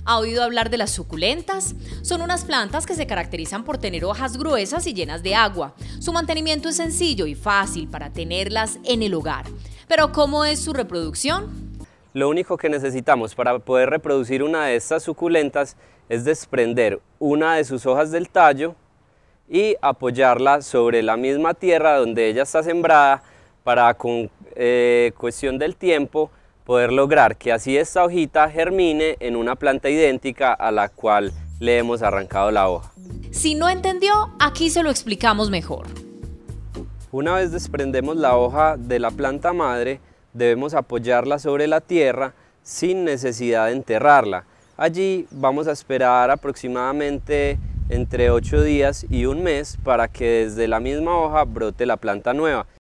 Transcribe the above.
¿Ha oído hablar de las suculentas? Son unas plantas que se caracterizan por tener hojas gruesas y llenas de agua. Su mantenimiento es sencillo y fácil para tenerlas en el hogar. Pero ¿cómo es su reproducción? Lo único que necesitamos para poder reproducir una de estas suculentas es desprender una de sus hojas del tallo y apoyarla sobre la misma tierra donde ella está sembrada para con cuestión del tiempo poder lograr que así esta hojita germine en una planta idéntica a la cual le hemos arrancado la hoja. Si no entendió, aquí se lo explicamos mejor. Una vez desprendemos la hoja de la planta madre, debemos apoyarla sobre la tierra sin necesidad de enterrarla. Allí vamos a esperar aproximadamente entre 8 días y un mes para que desde la misma hoja brote la planta nueva.